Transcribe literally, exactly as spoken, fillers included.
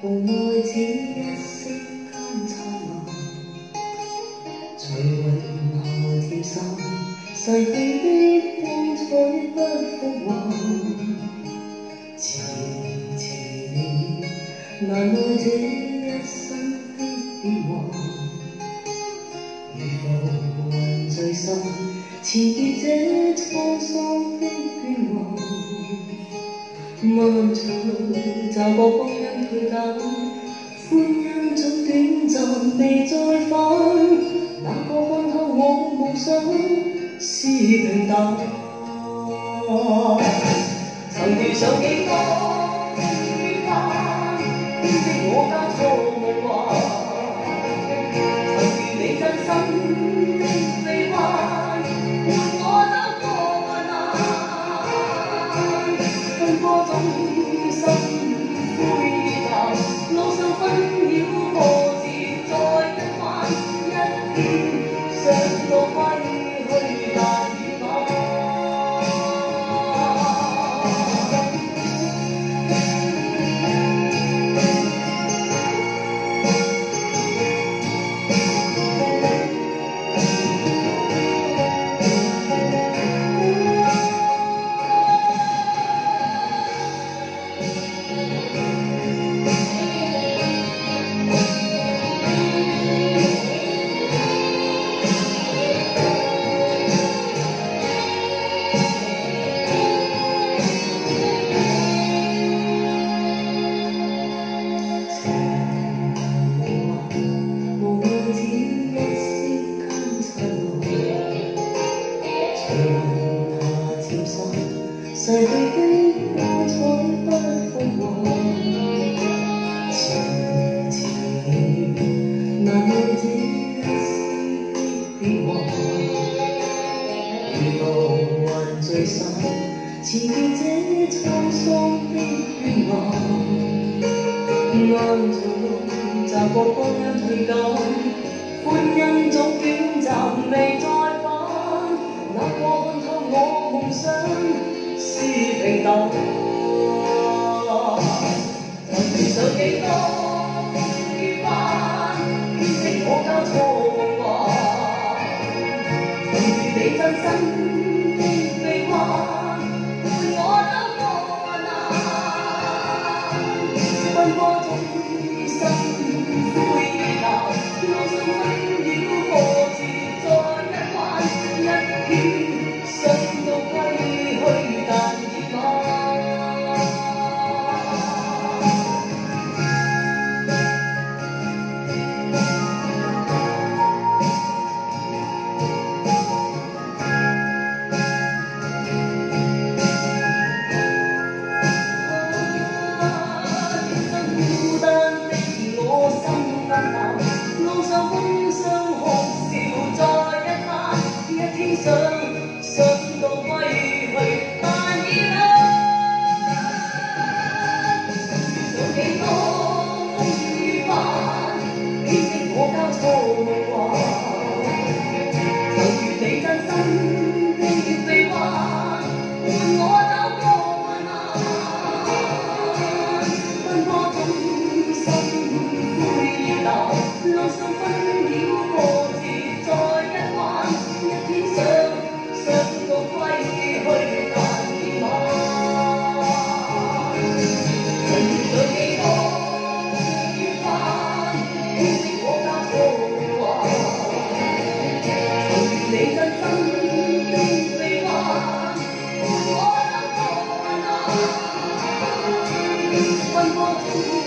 無奈只一息間燦爛，隨雲霞漸散，逝去的光彩不復還。遲遲了，難耐這一生的變幻，如浮雲聚散，纏結這滄桑的倦顏。漫長驟覺光陰退減，歡欣總短暫未再返。那個看透我夢想是平淡，曾遇上幾多雨花，編織我交錯夢幻。曾遇你真心的臂彎，伴我走過患難。奔波中心灰淡，路上紛擾波折再一彎，一天想到歸去但已晚。逝去的光彩不復還，遲遲了，難耐這一絲的變幻。如浮雲聚散，纏結這滄桑的倦顏。漫長路，驟覺光陰退減，歡欣總短暫未再返。那個看透我夢想是平淡，曾遇上幾多雨花，編織我交錯夢幻。曾遇你真心的臂彎，伴我走過患難。奔波中心灰淡，路上紛擾波折再一彎，一天想到歸去但已晚。孤單的我心暗淡，路上風霜哭笑再一晚，一天想想到歸去但已晚。有幾多雨花，編織我交錯夢幻。曾遇你真心的臂彎，伴我走過患難。奔波中心灰淡，路上紛擾波折再一彎，一天想想到歸去但已晚。曾遇上幾多雨花，編織我交錯夢幻。曾遇你真心的臂彎，伴我走過患難。奔波中